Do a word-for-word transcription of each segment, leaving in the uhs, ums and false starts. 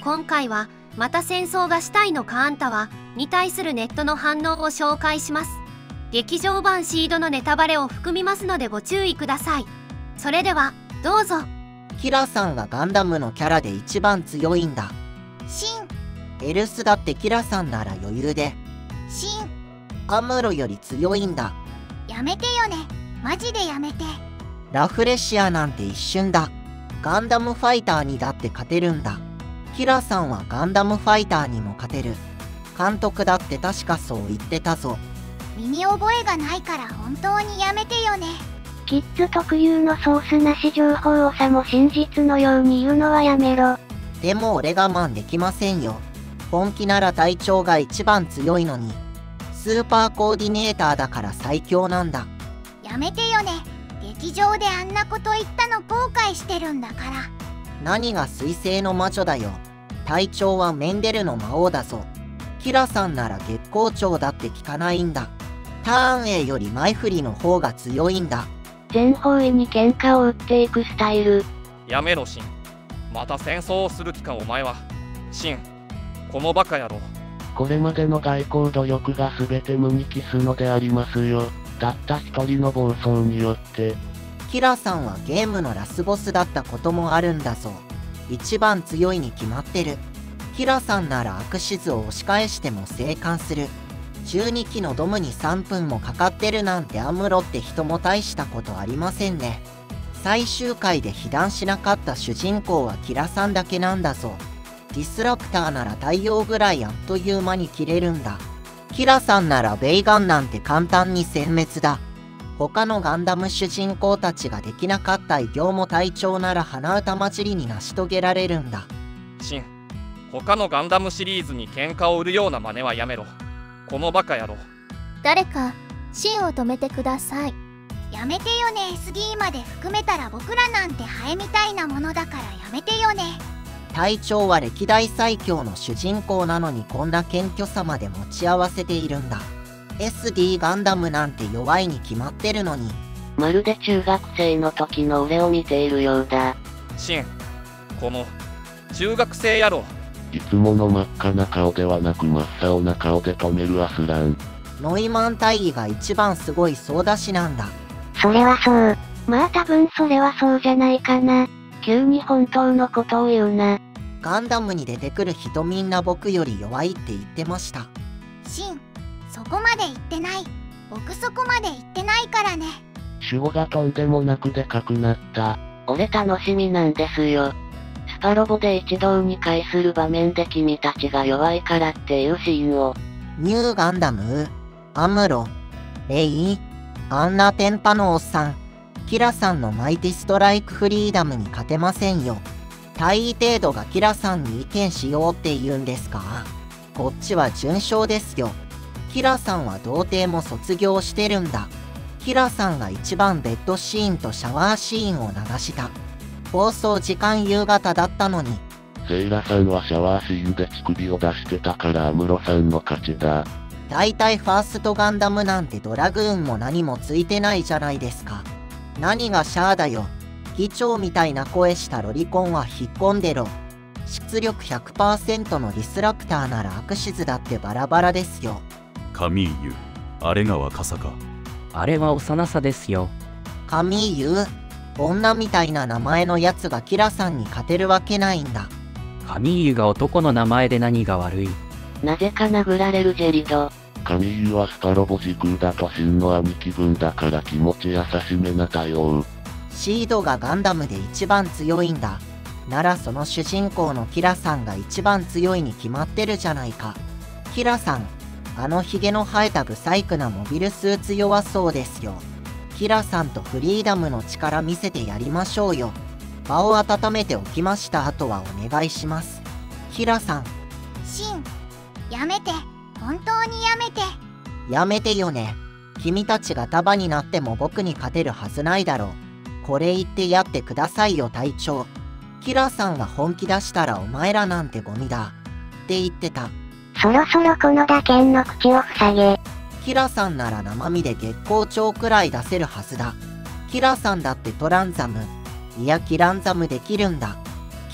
今回はまた戦争がしたいのかあんたはに対するネットの反応を紹介します。劇場版シードのネタバレを含みますのでご注意ください。それではどうぞ。 キラさんがガンダムのキャラで一番強いんだ。 シン。 エルスだってキラさんなら余裕で。 シン。 アムロより強いんだ。 やめてよね、マジでやめて。 ラフレシアなんて一瞬だ。ガンダムファイターにだって勝てるんだ。キラさんはガンダムファイターにも勝てる。監督だって確かそう言ってたぞ。 身に覚えがないから本当にやめてよね。 キッズ特有のソースなし情報をさも真実のように言うのはやめろ。 でも俺我慢できませんよ。本気なら隊長が一番強いのに。スーパーコーディネーターだから最強なんだ。 やめてよね。劇場であんなこと言ったの後悔してるんだから。 何が水星の魔女だよ。隊長はメンデルの魔王だぞ。キラさんなら月光町だって聞かないんだ。ターン A より前振りの方が強いんだ。 全方位に喧嘩を売っていくスタイル。 やめろシン。また戦争をする気かお前は。シン、このバカ野郎。 これまでの外交努力が全て無に帰すのでありますよ。たった一人の暴走によって。 キラさんはゲームのラスボスだったこともあるんだぞ。一番強いに決まってる。キラさんならアクシズを押し返しても生還する。じゅうにきのドムにさんぷんもかかってるなんてアムロって人も大したことありませんね。最終回で被弾しなかった主人公はキラさんだけなんだぞ。ディスラプターなら太陽ぐらいあっという間に切れるんだ。キラさんならベイガンなんて簡単に殲滅だ。他のガンダム主人公たちができなかった偉業も隊長なら鼻歌混じりに成し遂げられるんだ。 シン、他のガンダムシリーズに喧嘩を売るような真似はやめろ。このバカ野郎。 誰かシンを止めてください。 やめてよね。 エスディー まで含めたら僕らなんてハエみたいなものだからやめてよね。 隊長は歴代最強の主人公なのにこんな謙虚さまで持ち合わせているんだ。エスディー ガンダムなんて弱いに決まってるのに。 まるで中学生の時の俺を見ているようだ。 シン、この中学生野郎。 いつもの真っ赤な顔ではなく真っ青な顔で止めるアスラン。 ノイマン大義が一番すごいソーダ師なんだ。 それはそう。まあ多分それはそうじゃないかな。急に本当のことを言うな。 ガンダムに出てくる人みんな僕より弱いって言ってました。 シン、そこまで言ってない。僕そこまで言ってないからね。 主語がとんでもなくでかくなった。 俺楽しみなんですよ。スパロボで一堂に会する場面で君たちが弱いからっていうシーンを。 ニューガンダム、アムロ、レイ、あんな天パのおっさん、キラさんのマイティストライクフリーダムに勝てませんよ。大尉程度がキラさんに意見しようって言うんですか？こっちは順調ですよ。キラさんは童貞も卒業してるんだ。キラさんが一番ベッドシーンとシャワーシーンを流した。放送時間夕方だったのに。 セイラさんはシャワーシーンで乳首を出してたからアムロさんの勝ちだ。 だいたいファーストガンダムなんてドラグーンも何もついてないじゃないですか。何がシャアだよ。議長みたいな声したロリコンは引っ込んでろ。出力 ひゃくパーセント のディスラプターならアクシズだってバラバラですよ。 カミーユ、あれが若さか。 あれは幼さですよ。 カミーユ、女みたいな名前のやつがキラさんに勝てるわけないんだ。 カミーユが男の名前で何が悪い。 なぜか殴られるジェリド。 カミーユはスパロボ時空だと真の兄貴分だから気持ち優しめな対応。 シードがガンダムで一番強いんだ。ならその主人公のキラさんが一番強いに決まってるじゃないか。キラさん、あのヒゲの生えたブサイクなモビルスーツ弱そうですよ。キラさんとフリーダムの力見せてやりましょうよ。場を温めておきました後はお願いします。キラさん。 シン、やめて。本当にやめて。 やめてよね。君たちが束になっても僕に勝てるはずないだろう。これ言ってやってくださいよ隊長。キラさんが本気出したらお前らなんてゴミだって言ってた。 そろそろこの打剣の口を塞げ。 キラさんなら生身で月光町くらい出せるはずだ。キラさんだってトランザム、いやキランザムできるんだ。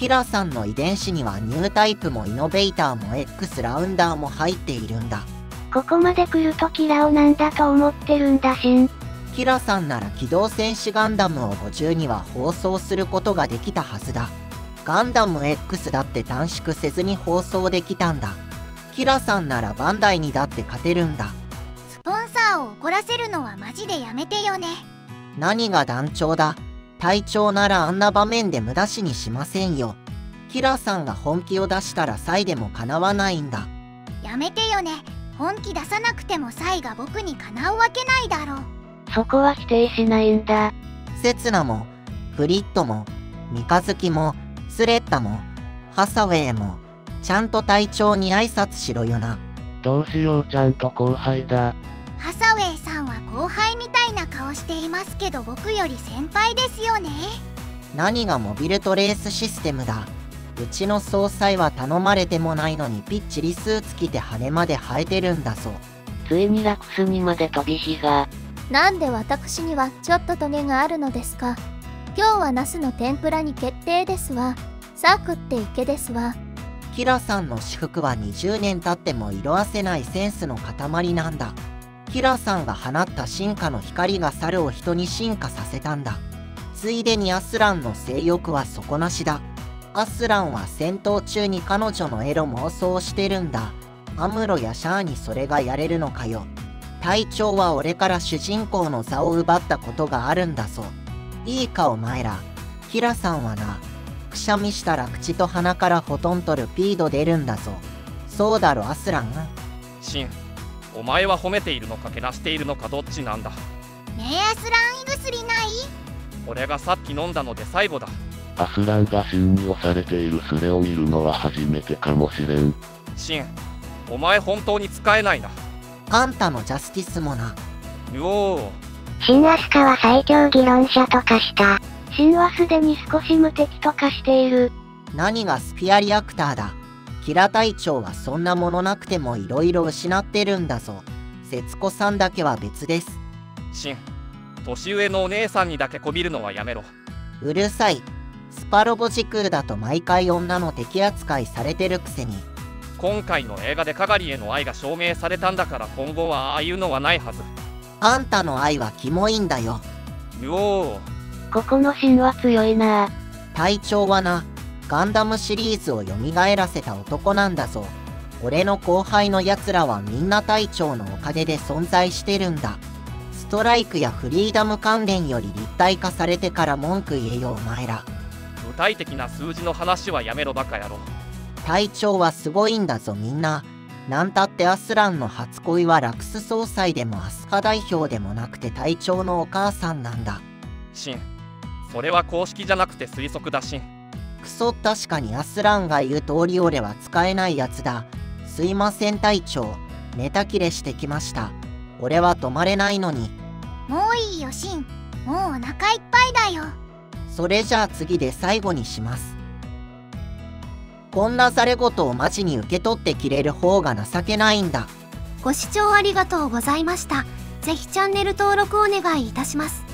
キラさんの遺伝子にはニュータイプもイノベーターも X ラウンダーも入っているんだ。 ここまで来るとキラをなんだと思ってるんだしん。 キラさんなら機動戦士ガンダムをごじゅうには放送することができたはずだ。ガンダム X だって短縮せずに放送できたんだ。キラさんならバンダイにだって勝てるんだ。 スポンサーを怒らせるのはマジでやめてよね。 何が団長だ。隊長ならあんな場面で無駄死にしませんよ。キラさんが本気を出したらサイでもかなわないんだ。 やめてよね。本気出さなくてもサイが僕にかなうわけないだろ。 そこは否定しないんだ。 セツナもフリットも三日月もスレッタもハサウェイもちゃんと隊長に挨拶しろよな。 どうしよう、ちゃんと後輩だ。 ハサウェイさんは後輩みたいな顔していますけど僕より先輩ですよね。 何がモビルトレースシステムだ。うちの総裁は頼まれてもないのにぴっちりスーツ着て羽まで生えてるんだぞ。 ついにラクスにまで飛び火が。 なんで私にはちょっとトゲがあるのですか。今日はナスの天ぷらに決定ですわ。さあ食っていけですわ。 キラさんの私服はにじゅうねん経っても色あせないセンスの塊なんだ。キラさんが放った進化の光が猿を人に進化させたんだ。ついでにアスランの性欲は底なしだ。アスランは戦闘中に彼女のエロ妄想してるんだ。アムロやシャアにそれがやれるのかよ。隊長は俺から主人公の座を奪ったことがあるんだぞ。いいかお前ら。キラさんはな、くしゃみしたら口と鼻からほとんどルピード出るんだぞ。そうだろアスラン。 シン、お前は褒めているのかけなしているのかどっちなんだ。 ねえアスラン胃薬ない？ 俺がさっき飲んだので最後だ。 アスランが侵入されているスレを見るのは初めてかもしれん。 シン、お前本当に使えないな。 あんたのジャスティスもな。 うおー。 新アスカは最強議論者とかした。 シンはすでに少し無敵と化している。 何がスピアリアクターだ。キラ隊長はそんなものなくても色々失ってるんだぞ。節子さんだけは別です。 シン、年上のお姉さんにだけこびるのはやめろ。 うるさい。スパロボ時空だと毎回女の敵扱いされてるくせに。 今回の映画でカガリへの愛が証明されたんだから今後はああいうのはないはず。 あんたの愛はキモいんだよ。 うおー。 ここのシンは強いな。 隊長はな、ガンダムシリーズを蘇らせた男なんだぞ。俺の後輩のやつらはみんな隊長のおかげで存在してるんだ。ストライクやフリーダム関連より立体化されてから文句言えよお前ら。 具体的な数字の話はやめろバカ野郎。 隊長はすごいんだぞみんな。なんたってアスランの初恋はラクス総裁でもアスカ代表でもなくて隊長のお母さんなんだ。 シン、それは公式じゃなくて推測だシン。 クソ確かにアスランが言う通り俺は使えないやつだ。すいません隊長、ネタ切れしてきました。俺は止まれないのに。 もういいよシン、もうお腹いっぱいだよ。 それじゃあ次で最後にします。こんなざれ言をマジに受け取ってきれる方が情けないんだ。 ご視聴ありがとうございました。ぜひチャンネル登録お願いいたします。